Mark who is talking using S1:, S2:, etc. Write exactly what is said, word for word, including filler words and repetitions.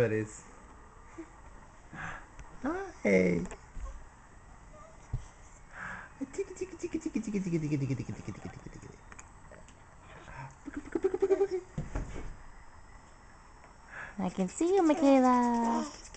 S1: It is. Hi.
S2: I can see you, Michaela.